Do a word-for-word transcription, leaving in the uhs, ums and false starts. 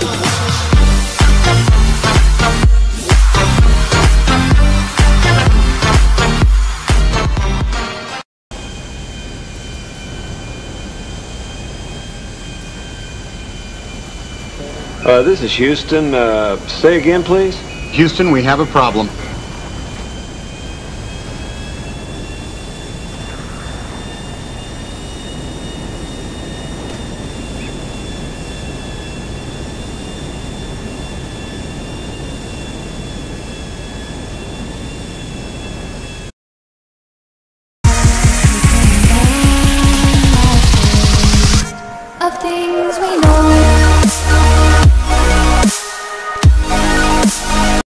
Uh, this is Houston. Uh, say again, please. Houston, we have a problem.